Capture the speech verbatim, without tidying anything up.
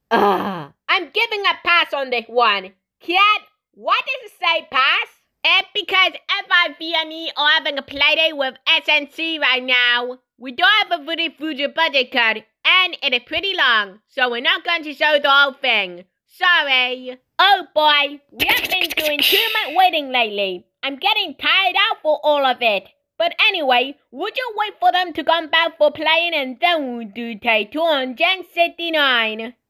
Ugh, I'm giving a pass on this one. Cat, why does it say pass? It's because F I V and E are having a playdate with S N C right now. We don't have a really future budget cut, and it is pretty long, so we're not going to show the whole thing. Sorry. Oh boy, we have been doing too much waiting lately. I'm getting tired out for all of it. But anyway, would you wait for them to come back for playing and then we'll do take two hundred sixty-nine?